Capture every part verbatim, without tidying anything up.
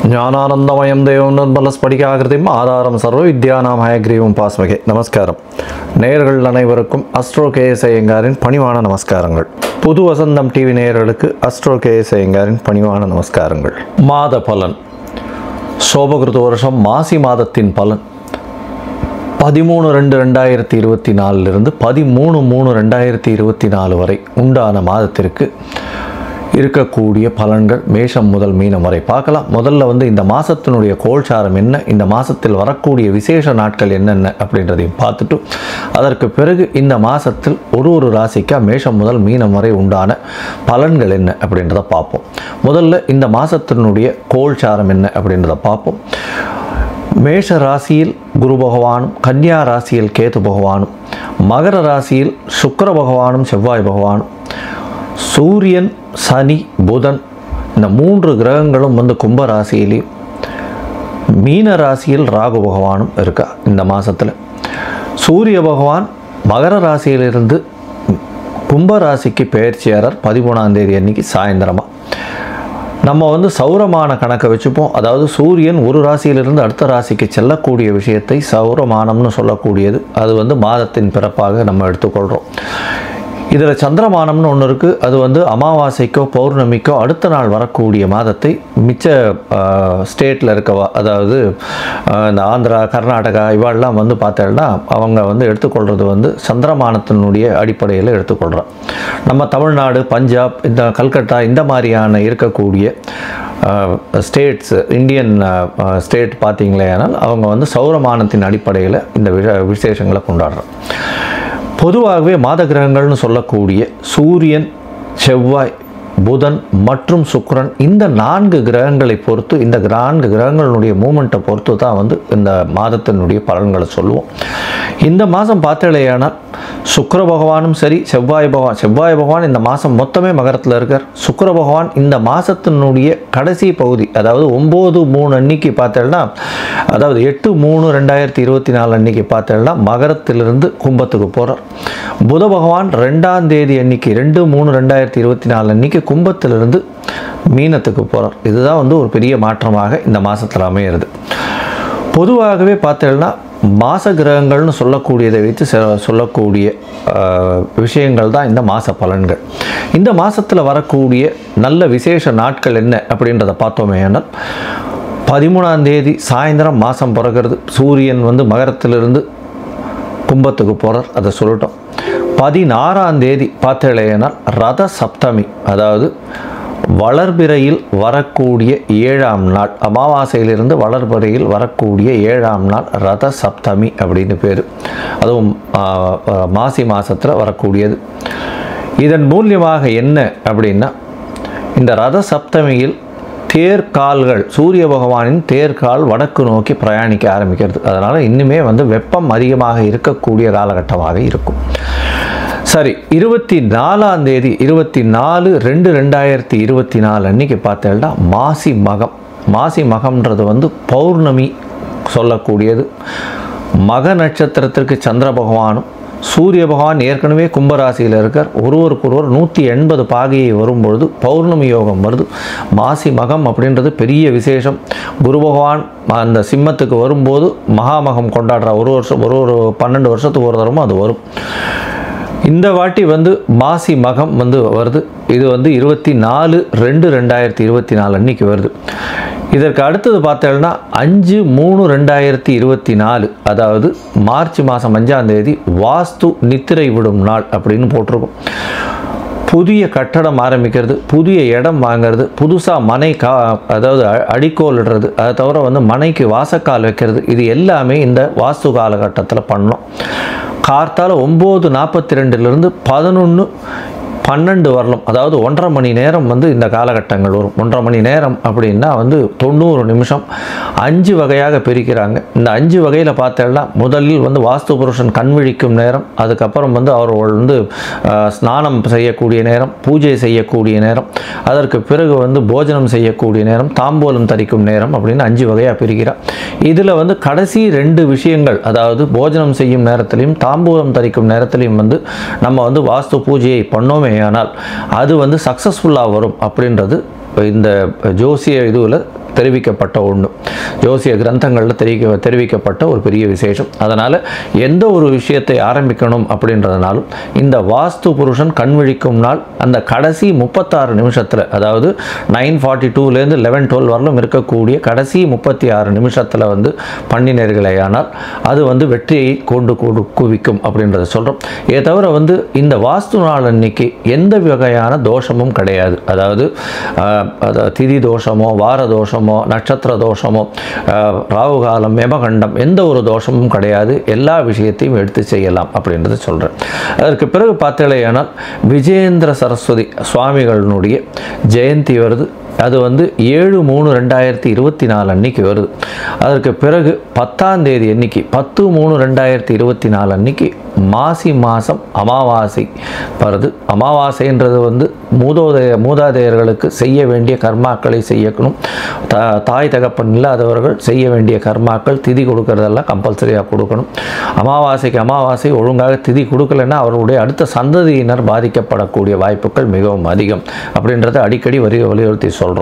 ஞானானந்தமயம் தேவம் நண்பலஸ்படிகாகிருதியும் ஆதாரம் சர்வ வித்யானாம் ஹயக்ரீவம் பாஸ்மகே. நமஸ்காரம். நேயர்கள் அனைவருக்கும் அஸ்ட்ரோ கே எஸ் ஐயங்காரின் பணிவான நமஸ்காரங்கள். புது வசந்தம் டிவி நேயர்களுக்கு அஸ்ட்ரோ கே எஸ் ஐயங்காரின் பணிவான நமஸ்காரங்கள். மாத பலன். சோபகிருத வருஷம் மாசி மாதத்தின் பலன் பதிமூணு ரெண்டு ரெண்டாயிரத்தி இருபத்தி நாலுலிருந்து பதிமூணு மூணு ரெண்டாயிரத்தி இருபத்தி நாலு வரை உண்டான மாதத்திற்கு இருக்கக்கூடிய பலன்கள் மேஷம் முதல் மீனம் வரை பார்க்கலாம். முதல்ல வந்து இந்த மாதத்தினுடைய கோல்சாரம் என்ன, இந்த மாதத்தில் வரக்கூடிய விசேஷ நாட்கள் என்னென்ன அப்படின்றதையும் பார்த்துட்டு அதற்கு பிறகு இந்த மாதத்தில் ஒரு ஒரு ராசிக்காக மேஷம் முதல் மீனம் வரை உண்டான பலன்கள் என்ன அப்படின்றத பார்ப்போம். முதல்ல இந்த மாதத்தினுடைய கோல்சாரம் என்ன அப்படின்றத பார்ப்போம். மேஷ ராசியில் குரு பகவானும், கன்னியா ராசியில் கேது பகவானும், மகர ராசியில் சுக்கிர பகவானும் செவ்வாய் பகவானும், சூரியன் சனி புதன் இந்த மூன்று கிரகங்களும் வந்து கும்ப ராசியிலையும், மீன ராசியில் ராகு பகவானும் இருக்கா. இந்த மாதத்தில் சூரிய பகவான் மகர ராசியிலிருந்து கும்ப ராசிக்கு பெயர்ச்சியாளர் பதிமூணாம் தேதி அன்னைக்கு சாயந்தரமாக. நம்ம வந்து சௌரமான கணக்கை வச்சுப்போம். அதாவது சூரியன் ஒரு ராசியிலிருந்து அடுத்த ராசிக்கு செல்லக்கூடிய விஷயத்தை சௌரமானம்னு சொல்லக்கூடியது. அது வந்து மாதத்தின் பிறப்பாக நம்ம எடுத்துக்கொள்கிறோம். இதில் சந்திரமானம்னு ஒன்று இருக்குது. அது வந்து அமாவாசைக்கோ பௌர்ணமிக்கோ அடுத்த நாள் வரக்கூடிய மாதத்தை மிச்ச ஸ்டேட்டில் இருக்கவா, அதாவது இந்த ஆந்திரா கர்நாடகா இவாளெலாம் வந்து பார்த்தேன்னா அவங்க வந்து எடுத்துக்கொள்கிறது வந்து சந்திரமானத்தினுடைய அடிப்படையில் எடுத்துக்கொள்கிறோம். நம்ம தமிழ்நாடு, பஞ்சாப், இந்த கல்கட்டா இந்த மாதிரியான இருக்கக்கூடிய ஸ்டேட்ஸ், இந்தியன் ஸ்டேட் பார்த்தீங்களேனால் அவங்க வந்து சௌரமானத்தின் அடிப்படையில் இந்த விசேஷங்களை கொண்டாடுறோம். பொதுவாகவே மாத கிரகங்கள்னு சொல்லக்கூடிய சூரியன், செவ்வாய், புதன் மற்றும் சுக்கிரன் இந்த நான்கு கிரகங்களை பொறுத்து, இந்த நான்கு கிரகங்களுடைய மூமெண்ட்டை பொறுத்து தான் வந்து இந்த மாதத்தினுடைய பலன்களை சொல்லுவோம். இந்த மாதம் பார்த்தலையானால் சுக்கிர பகவானும் சரி, செவ்வாய் பகவான் செவ்வாய் பகவான் இந்த மாதம் மொத்தமே மகரத்தில் இருக்கார். சுக்கிர பகவான் இந்த மாதத்தினுடைய கடைசி பகுதி, அதாவது ஒம்பது மூணு அன்னைக்கு பார்த்தேன்னா, அதாவது எட்டு மூணு ரெண்டாயிரத்தி இருபத்தி நாலு அன்னைக்கு பார்த்தேன்னா மகரத்திலிருந்து கும்பத்துக்கு போகிறார். புத பகவான் ரெண்டாம் தேதி அன்னைக்கு ரெண்டு மூணு ரெண்டாயிரத்தி இருபத்தி நாலு அன்னைக்கு கும்பத்திலிருந்து மீனத்துக்கு போகிறார். இதுதான் வந்து ஒரு பெரிய மாற்றமாக இந்த மாதத்தில் அமையிறது. பொதுவாகவே பார்த்தேன்னா மாச கிரகங்கள்னு சொல்லக்கூடியதை வைத்து சொல்லக்கூடிய விஷயங்கள் தான் இந்த மாத பலன்கள். இந்த மாதத்தில் வரக்கூடிய நல்ல விசேஷ நாட்கள் என்ன அப்படின்றத பார்த்தோமே ஆனால், பதிமூணாம் தேதி சாயந்தரம் மாதம் பிறக்கிறது. சூரியன் வந்து மகரத்திலிருந்து கும்பத்துக்கு போகிறார், அதை சொல்லட்டும். பதினாறாம் தேதி பார்த்தேனால் ரத சப்தமி, அதாவது வளர்பிறையில் வரக்கூடிய ஏழாம் நாள், அமாவாசையிலிருந்து வளர்பிறையில் வரக்கூடிய ஏழாம் நாள் ரத சப்தமி அப்படின்னு பேர். அதுவும் மாசி மாதத்தில் வரக்கூடியது. இதன் மூலியமாக என்ன அப்படின்னா, இந்த ரத சப்தமியில் தேர்கால்கள், சூரிய பகவானின் தேர்கால் வடக்கு நோக்கி பிரயாணிக்க ஆரம்பிக்கிறது. அதனால் இன்னுமே வந்து வெப்பம் அதிகமாக இருக்கக்கூடிய காலகட்டமாக இருக்கும். சரி, இருபத்தி நாலாம் தேதி இருபத்தி நாலு ரெண்டு ரெண்டாயிரத்தி இருபத்தி நாலு அன்னைக்கு பார்த்தேன்னா மாசி மகம். மாசி மகம்ன்றது வந்து பௌர்ணமி சொல்லக்கூடியது. மக நட்சத்திரத்திற்கு சந்திர பகவானும் சூரிய பகவான் ஏற்கனவே கும்பராசியில் இருக்கார். ஒருவருக்கொருவர் நூற்றி எண்பது பாகையை வரும்பொழுது பௌர்ணமி யோகம் வருது. மாசி மகம் அப்படின்றது பெரிய விசேஷம். குரு பகவான் அந்த சிம்மத்துக்கு வரும்போது மகாமகம் கொண்டாடுற ஒரு வருஷம் ஒரு ஒரு பன்னெண்டு வருஷத்துக்கு ஒரு தரமும் அது வரும். இந்த வாட்டி வந்து மாசி மகம் வந்து வருது. இது வந்து இருபத்தி நாலு ரெண்டு ரெண்டாயிரத்தி இருபத்தி நாலு அன்னைக்கு வருது. இதற்கு அடுத்தது பார்த்தேன்னா அஞ்சு மூணு ரெண்டாயிரத்தி இருபத்தி நாலு, அதாவது மார்ச் மாதம் அஞ்சாம் தேதி வாஸ்து நித்திரை விடும் நாள் அப்படின்னு போட்டிருக்கும். புதிய கட்டடம் ஆரம்பிக்கிறது, புதிய இடம் வாங்கிறது, புதுசாக மனை கா அதாவது அடிக்கோல் இடுறது, அதை தவிர வந்து மனைக்கு வாசக்கால் வைக்கிறது, இது எல்லாமே இந்த வாஸ்து காலகட்டத்தில் பண்ணோம். கார்த்தால ஒம்பது நாற்பத்தி ரெண்டுலேருந்து பதினொன்று பன்னெண்டு வரலாம், அதாவது ஒன்றரை மணி நேரம் வந்து இந்த காலகட்டங்கள் வரும். ஒன்றரை மணி நேரம் அப்படின்னா வந்து தொண்ணூறு நிமிஷம் அஞ்சு வகையாக பிரிக்கிறாங்க. இந்த அஞ்சு வகையில் பார்த்தேன்னா முதலில் வந்து வாஸ்து புருஷன் கண் விழிக்கும் நேரம், அதுக்கப்புறம் வந்து அவர்கள் வந்து ஸ்நானம் செய்யக்கூடிய நேரம், பூஜை செய்யக்கூடிய நேரம், அதற்கு பிறகு வந்து போஜனம் செய்யக்கூடிய நேரம், தாம்பூலம் தரிக்கும் நேரம் அப்படின்னு அஞ்சு வகையாக பிரிக்கிறார். இதில் வந்து கடைசி ரெண்டு விஷயங்கள், அதாவது போஜனம் செய்யும் நேரத்திலையும் தாம்பூலம் தரிக்கும் நேரத்திலையும் வந்து நம்ம வந்து வாஸ்து பூஜையை பண்ணோமே ஆனால் அது வந்து சக்ஸஸ்ஃபுல்லாக வரும் அப்படின்றது இந்த ஜோசிய இதுவில் தெரிவிக்கப்பட்ட ஒன்று, ஜோசிய கிரந்தங்களில் தெரிவிக்க தெரிவிக்கப்பட்ட ஒரு பெரிய விசேஷம். அதனால் எந்த ஒரு விஷயத்தை ஆரம்பிக்கணும் அப்படின்றதுனாலும் இந்த வாஸ்து புருஷன் கண்விழிக்கும் நாள் அந்த கடைசி முப்பத்தாறு நிமிஷத்தில், அதாவது நைன் ஃபார்ட்டி டூலேருந்து லெவன் டுவெல் வரலும் இருக்கக்கூடிய கடைசி முப்பத்தி ஆறு நிமிஷத்தில் வந்து பண்ணினர்களேயானால் அது வந்து வெற்றியை கொண்டு கொடு குவிக்கும் அப்படின்றத சொல்கிறோம். இதை தவிர வந்து இந்த வாஸ்து நாள் அன்னைக்கு எந்த வகையான தோஷமும் கிடையாது. அதாவது திதி தோஷமோ வார தோஷமோ நட்சத்திர தோஷமோ ராகு காலம் யமகண்டம் எந்த ஒரு தோஷமும் கிடையாது. எல்லா விஷயத்தையும் எடுத்து செய்யலாம் அப்படின்றத சொல்கிறேன். அதற்கு பிறகு பார்த்தீங்களேயானால் விஜயேந்திர சரஸ்வதி சுவாமிகளினுடைய ஜெயந்தி வருது. அது வந்து ஏழு மூணு ரெண்டாயிரத்தி இருபத்தி நாலு அன்னைக்கு வருது. அதற்கு பிறகு பத்தாம் தேதி அன்னைக்கு பத்து மூணு ரெண்டாயிரத்தி இருபத்தி நாலு அன்னைக்கு மாசி மாதம் அமாவாசை வருது. அமாவாசைன்றது வந்து மூதோதய மூதாதையர்களுக்கு செய்ய வேண்டிய கர்மாக்களை செய்யணும். த தாய் தகப்பன் இல்லாதவர்கள் செய்ய வேண்டிய கர்மாக்கள் திதி கொடுக்கறதெல்லாம் கம்பல்சரியாக கொடுக்கணும். அமாவாசைக்கு அமாவாசை ஒழுங்காக திதி கொடுக்கலைன்னா அவர்களுடைய அடுத்த சந்ததியினர் பாதிக்கப்படக்கூடிய வாய்ப்புகள் மிகவும் அதிகம் அப்படின்றத அடிக்கடி வரி வலியுறுத்தி சொல்கிறோம்.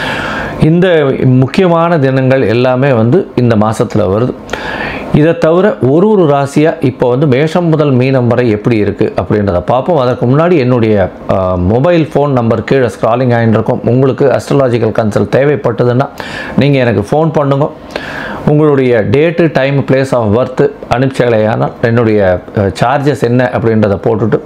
இந்த முக்கியமான தினங்கள் எல்லாமே வந்து இந்த மாதத்தில் வருது. இதை தவிர ஒரு ஒரு ராசியாக இப்போ வந்து மேஷம் முதல் மீனம் வரை எப்படி இருக்குது அப்படின்றத பார்ப்போம். அதற்கு முன்னாடி என்னுடைய மொபைல் ஃபோன் நம்பர் கீழே ஸ்க்ராலிங் ஆகிட்டு இருக்கும். உங்களுக்கு அஸ்ட்ராலாஜிக்கல் கன்சல்ட் தேவைப்பட்டதுன்னா நீங்கள் எனக்கு ஃபோன் பண்ணுங்க. உங்களுடைய date time place of birth அனுப்பிச்சலையானால் என்னுடைய சார்ஜஸ் என்ன அப்படின்றத போட்டுட்டு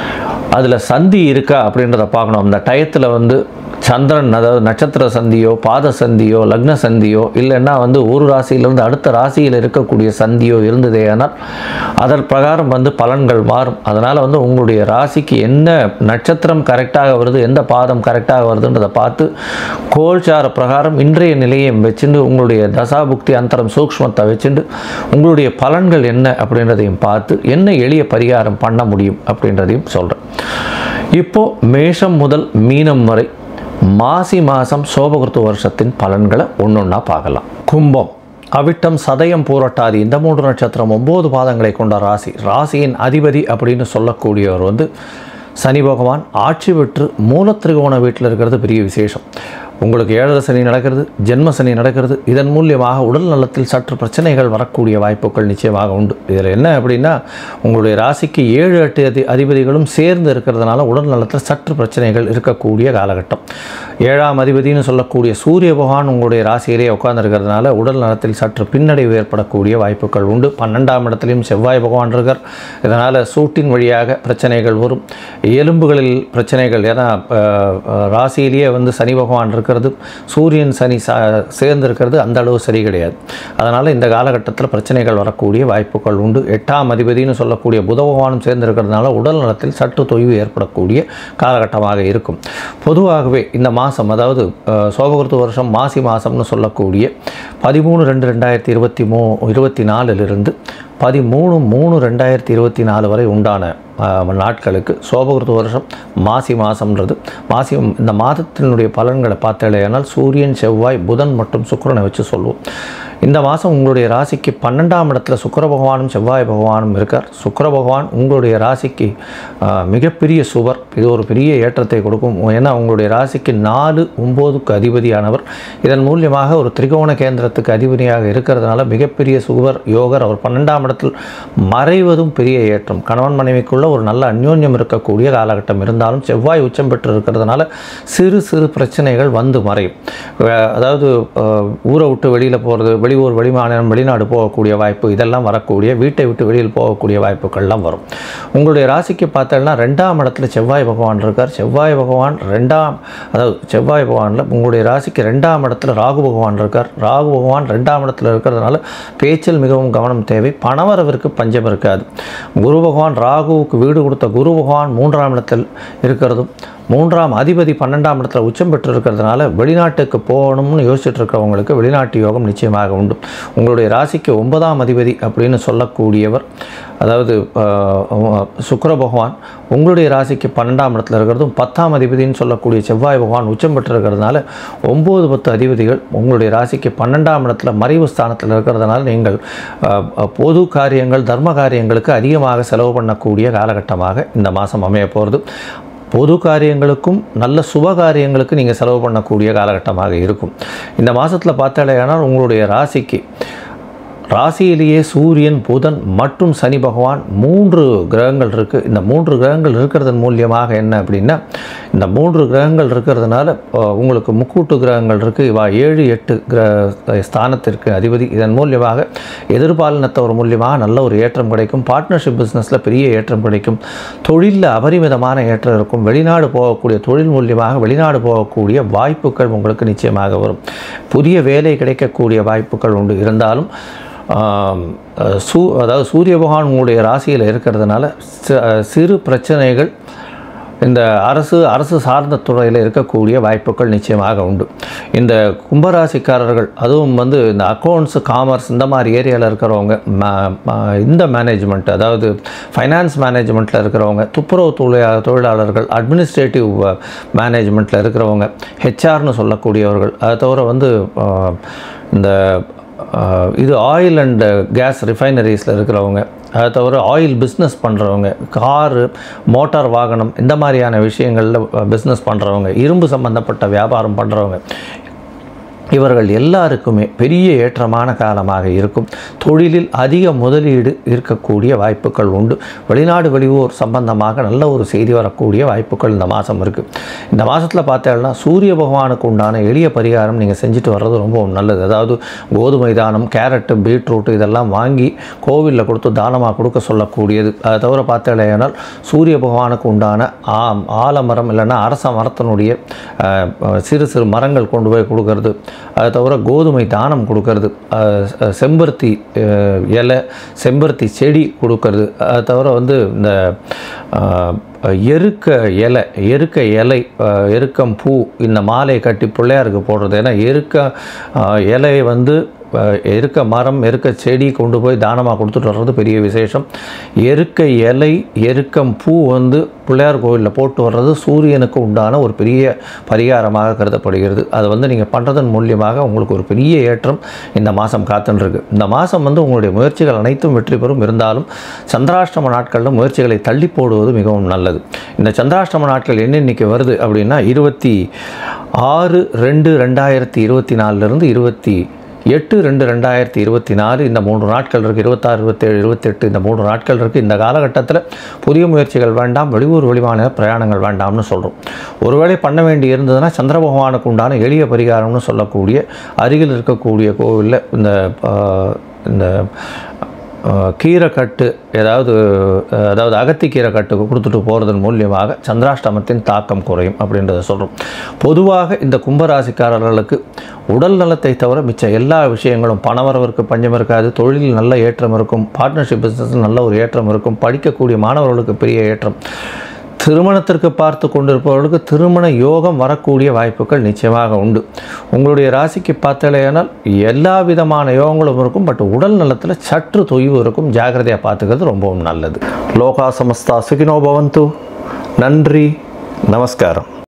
அதில் சந்தி இருக்கா அப்படின்றத பார்க்கணும். அந்த டயத்தில் வந்து சந்திரன், அதாவது நட்சத்திர சந்தியோ பாத சந்தியோ லக்ன சந்தியோ இல்லைன்னா வந்து ஒரு ராசியிலிருந்து அடுத்த ராசியில் இருக்கக்கூடிய சந்தியோ இருந்ததே ஆனால் அதன் பிரகாரம் வந்து பலன்கள் மாறும். அதனால் வந்து உங்களுடைய ராசிக்கு என்ன நட்சத்திரம் கரெக்டாக வருது, எந்த பாதம் கரெக்டாக வருதுன்றதை பார்த்து கோல்சார பிரகாரம் இன்றைய நிலையை வச்சுட்டு உங்களுடைய தசாபுக்தி அந்தரம் சூக்ஷ்மத்தை வச்சுட்டு உங்களுடைய பலன்கள் என்ன அப்படின்றதையும் பார்த்து என்ன எளிய பரிகாரம் பண்ண முடியும் அப்படின்றதையும் சொல்கிறேன். இப்போது மேஷம் முதல் மீனம் வரை மாசி மாதம் சோபகிருத்து வருஷத்தின் பலன்களை ஒன்று ஒன்றா பார்க்கலாம். கும்பம், அவிட்டம், சதயம், பூரட்டாதி இந்த மூன்று நட்சத்திரம் ஒம்பது பாதங்களை கொண்ட ராசி. ராசியின் அதிபதி அப்படின்னு சொல்லக்கூடியவர் வந்து சனி பகவான் ஆட்சி பெற்று மூலத்திரிகோண வீட்டில் இருக்கிறது பெரிய விசேஷம். உங்களுக்கு ஏழரை சனி நடக்கிறது, ஜென்ம சனி நடக்கிறது. இதன் மூலியமாக உடல் நலத்தில் சற்று பிரச்சனைகள் வரக்கூடிய வாய்ப்புகள் நிச்சயமாக உண்டு. இதில் என்ன அப்படின்னா உங்களுடைய ராசிக்கு ஏழு எட்டு அதி அதிபதிகளும் சேர்ந்து இருக்கிறதுனால உடல் நலத்தில் சற்று பிரச்சனைகள் இருக்கக்கூடிய காலகட்டம். ஏழாம் அதிபதினு சொல்லக்கூடிய சூரிய பகவான் உங்களுடைய ராசியிலேயே உட்கார்ந்துருக்கிறதுனால உடல் நலத்தில் சற்று பின்னடைவு ஏற்படக்கூடிய வாய்ப்புகள் உண்டு. பன்னெண்டாம் இடத்துலையும் செவ்வாய் பகவான் இருக்கார். இதனால் சூட்டின் வழியாக பிரச்சனைகள் வரும். எலும்புகளில் பிரச்சனைகள், ஏன்னா ராசியிலேயே வந்து சனி பகவான் இருக்க சூரியன் சனி சேர்ந்து இருக்கிறது அந்த அளவு சரி கிடையாது. அதனால் இந்த காலகட்டத்தில் பிரச்சனைகள் வரக்கூடிய வாய்ப்புகள் உண்டு. எட்டாம் அதிபதினு சொல்லக்கூடிய புத பகவானும் சேர்ந்து இருக்கிறதுனால உடல் நலத்தில் சற்று தொய்வு ஏற்படக்கூடிய காலகட்டமாக இருக்கும். பொதுவாகவே இந்த மாதம், அதாவது சோபகிருத்து வருஷம் மாசி மாதம்னு சொல்லக்கூடிய பதிமூணு ரெண்டு ரெண்டாயிரத்தி இருபத்தி மூ இருபத்தி நாலுலிருந்து பதிமூணு மூணு ரெண்டாயிரத்தி இருபத்தி நாலு வரை உண்டான நாட்களுக்கு சோபகிருத்து வருஷம் மாசி மாதம்ன்றது. மாசி இந்த மாதத்தினுடைய பலன்களை பார்த்தேனால் சூரியன், செவ்வாய், புதன் மற்றும் சுக்கிரனை வச்சு சொல்லுவோம். இந்த மாதம் உங்களுடைய ராசிக்கு பன்னெண்டாம் இடத்துல சுக்கிர பகவானும் செவ்வாய் பகவானும் இருக்கார். சுக்கிர பகவான் உங்களுடைய ராசிக்கு மிகப்பெரிய சுவர். இது ஒரு பெரிய ஏற்றத்தை கொடுக்கும். ஏன்னா உங்களுடைய ராசிக்கு நாலு ஒம்போதுக்கு அதிபதியானவர். இதன் மூலியமாக ஒரு திரிகோண கேந்திரத்துக்கு அதிபதியாக இருக்கிறதுனால மிகப்பெரிய சுவர் யோகர். அவர் பன்னெண்டாம் இடத்தில் மறைவதும் பெரிய ஏற்றம். கணவன் மனைவிக்குள்ள ஒரு நல்ல அந்யோன்யம் இருக்கக்கூடிய காலகட்டம். இருந்தாலும் செவ்வாய் உச்சம் பெற்று இருக்கிறதுனால சிறு சிறு பிரச்சனைகள் வந்து மறையும். அதாவது ஊரை விட்டு வெளியில் போகிறது, வெளியூர் வெளிமாநிலம் வெளிநாடு போகக்கூடிய வாய்ப்பு, இதெல்லாம் வரக்கூடிய, வீட்டை விட்டு வெளியில் போகக்கூடிய வாய்ப்புகள்லாம் வரும். உங்களுடைய ராசிக்கு பார்த்தோம்னா ரெண்டாம் இடத்துல செவ்வாய் பகவான் இருக்கார். செவ்வாய் பகவான் ரெண்டாம் அதாவது செவ்வாய் பகவானில் உங்களுடைய ராசிக்கு ரெண்டாம் இடத்துல ராகு பகவான் இருக்கார். ராகு பகவான் ரெண்டாம் இடத்துல இருக்கிறதுனால பேச்சில் மிகவும் கவனம் தேவை. பணவரவிற்கு பஞ்சம் இருக்காது. குரு பகவான் ராகுவுக்கு வீடு கொடுத்த குரு பகவான் மூன்றாம் இடத்தில் இருக்கிறதும் மூன்றாம் அதிபதி பன்னெண்டாம் இடத்துல உச்சம் பெற்று இருக்கிறதுனால வெளிநாட்டுக்கு போகணும்னு யோசிச்சுட்டு இருக்கிறவங்களுக்கு வெளிநாட்டு யோகம் நிச்சயமாக உண்டு. உங்களுடைய ராசிக்கு ஒன்பதாம் அதிபதி அப்படின்னு சொல்லக்கூடியவர், அதாவது சுக்கிர பகவான் உங்களுடைய ராசிக்கு பன்னெண்டாம் இடத்துல இருக்கிறதும் பத்தாம் அதிபதினு சொல்லக்கூடிய செவ்வாய் பகவான் உச்சம் பெற்று இருக்கிறதுனால ஒம்பது பத்து அதிபதிகள் உங்களுடைய ராசிக்கு பன்னெண்டாம் இடத்துல மறைவு ஸ்தானத்தில் இருக்கிறதுனால நீங்கள் பொது காரியங்கள், தர்ம காரியங்களுக்கு அதிகமாக செலவு பண்ணக்கூடிய காலகட்டமாக இந்த மாதம் அமைய போகிறது. பொது காரியங்களுக்கும் நல்ல சுப காரியங்களுக்கு நீங்கள் செலவு பண்ணக்கூடிய காலகட்டமாக இருக்கும். இந்த மாதத்தில் பார்த்தாலேயானால் உங்களுடைய ராசிக்கு ராசியிலேயே சூரியன், புதன் மற்றும் சனி பகவான் மூன்று கிரகங்கள் இருக்குது. இந்த மூன்று கிரகங்கள் இருக்கிறதன் மூலியமாக என்ன அப்படின்னா, இந்த மூன்று கிரகங்கள் இருக்கிறதுனால உங்களுக்கு முக்கூட்டு கிரகங்கள் இருக்குது. இவா ஏழு எட்டு கிரக ஸ்தானத்திற்கு அதிபதி. இதன் மூலியமாக எதிர்பாலினத்தவர் மூலியமாக நல்ல ஒரு ஏற்றம் கிடைக்கும். பார்ட்னர்ஷிப் பிஸ்னஸில் பெரிய ஏற்றம் கிடைக்கும். தொழிலில் அபரிமிதமான ஏற்றம் இருக்கும். வெளிநாடு போகக்கூடிய தொழில் மூலியமாக வெளிநாடு போகக்கூடிய வாய்ப்புகள் உங்களுக்கு நிச்சயமாக வரும். புதிய வேலை கிடைக்கக்கூடிய வாய்ப்புகள் உண்டு. இருந்தாலும் சூ அதாவது சூரிய பகவான் உங்களுடைய ராசியில் இருக்கிறதுனால சிறு பிரச்சனைகள் இந்த அரசு அரசு சார்ந்த துறையில் இருக்கக்கூடிய வாய்ப்புகள் நிச்சயமாக உண்டு. இந்த கும்பராசிக்காரர்கள், அதுவும் வந்து இந்த அக்கௌண்ட்ஸு, காமர்ஸ் இந்த மாதிரி ஏரியாவில் இருக்கிறவங்க, இந்த மேனேஜ்மெண்ட் அதாவது ஃபைனான்ஸ் மேனேஜ்மெண்ட்டில் இருக்கிறவங்க, துப்புரவு தொழிலா தொழிலாளர்கள் அட்மினிஸ்ட்ரேட்டிவ் மேனேஜ்மெண்ட்டில் இருக்கிறவங்க, ஹெச்ஆர்னு சொல்லக்கூடியவர்கள், அதை தவிர வந்து இந்த இது ஆயில் அண்ட் கேஸ் ரிஃபைனரிஸில் இருக்கிறவங்க, அதை தவிர ஆயில் பிஸ்னஸ் பண்ணுறவங்க, காரு, மோட்டார் வாகனம் இந்த மாதிரியான விஷயங்களில் பிஸ்னஸ் பண்ணுறவங்க, இரும்பு சம்பந்தப்பட்ட வியாபாரம் பண்ணுறவங்க, இவர்கள் எல்லாருக்குமே பெரிய ஏற்றமான காலமாக இருக்கும். தொழிலில் அதிக முதலீடு இருக்கக்கூடிய வாய்ப்புகள் உண்டு. வெளிநாடு வெளியூர் சம்பந்தமாக நல்ல ஒரு செய்தி வரக்கூடிய வாய்ப்புகள் இந்த மாதம் இருக்குது. இந்த மாதத்தில் பார்த்தீங்கன்னா சூரிய பகவானுக்கு உண்டான எளிய பரிகாரம் நீங்கள் செஞ்சுட்டு வர்றது ரொம்ப நல்லது. அதாவது கோதுமை தானம், கேரட்டு, பீட்ரூட்டு இதெல்லாம் வாங்கி கோவிலில் கொடுத்து தானமாக கொடுக்க சொல்லக்கூடியது. அதை தவிர பார்த்தீங்கன்னால் சூரிய பகவானுக்கு உண்டான ஆ ஆலமரம் இல்லைன்னா அரச மரத்தினுடைய சிறு சிறு மரங்கள் கொண்டு போய் கொடுக்கறது, அதை தவிர கோதுமை தானம் கொடுக்கறது, செம்பருத்தி இலை, செம்பருத்தி செடி கொடுக்கறது, அதை தவிர வந்து இந்த எருக்க இலை எருக்க இலை எருக்கம் பூ இந்த மாலை கட்டி பிள்ளையாருக்கு போடுறது. ஏன்னா எருக்க இலை வந்து எருக்க மரம், எருக்க செடி கொண்டு போய் தானமாக கொடுத்துட்டு வர்றது பெரிய விசேஷம். எருக்க இலை, எருக்கம் பூ வந்து பிள்ளையார் கோவிலில் போட்டு வர்றது சூரியனுக்கு உண்டான ஒரு பெரிய பரிகாரமாக கருதப்படுகிறது. அதை வந்து நீங்கள் பண்ணுறதன் மூலியமாக உங்களுக்கு ஒரு பெரிய ஏற்றம் இந்த மாதம் காத்துன்ருக்கு. இந்த மாதம் வந்து உங்களுடைய முயற்சிகள் அனைத்தும் வெற்றி பெறும். இருந்தாலும் சந்திராஷ்டம நாட்களில் முயற்சிகளை தள்ளி போடுவது மிகவும் நல்லது. இந்த சந்திராஷ்டம நாட்கள் என்னென்னைக்கு வருது அப்படின்னா இருபத்தி ஆறு ரெண்டு ரெண்டாயிரத்தி இருபத்தி நாலுலேருந்து இருபத்தி எட்டு ரெண்டு ரெண்டாயிரத்தி இருபத்தி நாலு இந்த மூன்று நாட்கள் இருக்குது. இருபத்தாறு இருபத்தேழு இருபத்தெட்டு இந்த மூன்று நாட்கள் இருக்குது. இந்த காலகட்டத்தில் புதிய முயற்சிகள் வேண்டாம், வெளியூர் வெளிமாநில பிரயாணங்கள் வேண்டாம்னு சொல்கிறோம். ஒருவேளை பண்ண வேண்டி இருந்ததுன்னா சந்திர பகவானுக்கு உண்டான எளிய பரிகாரம்னு சொல்லக்கூடிய அருகில் இருக்கக்கூடிய கோவிலில் இந்த இந்த கீரைக்கட்டு ஏதாவது அதாவது அகத்திக்கீரை கட்டுக்கு கொடுத்துட்டு போகிறதன் மூலியமாக சந்திராஷ்டமத்தின் தாக்கம் குறையும் அப்படின்றத சொல்கிறோம். பொதுவாக இந்த கும்பராசிக்காரர்களுக்கு உடல் நலத்தை தவிர மிச்ச எல்லா விஷயங்களும் பணவரவிற்கு பஞ்சம் இருக்காது. தொழிலில் நல்ல ஏற்றம் இருக்கும். பார்ட்னர்ஷிப் பிஸ்னஸில் நல்ல ஒரு ஏற்றம் இருக்கும். படிக்கக்கூடிய மாணவர்களுக்கு பெரிய ஏற்றம். திருமணத்திற்கு பார்த்து கொண்டிருப்பவர்களுக்கு திருமண யோகம் வரக்கூடிய வாய்ப்புகள் நிச்சயமாக உண்டு. உங்களுடைய ராசிக்கு பார்த்தாலேயானால் எல்லா விதமான யோகங்களும் இருக்கும். பட் உடல் நலத்தில் சற்று தொய்வு இருக்கும். ஜாக்கிரதையாக பார்த்துக்கிறது ரொம்பவும் நல்லது. லோகா சமஸ்தா சுகினோ பவந்து. நன்றி, நமஸ்காரம்.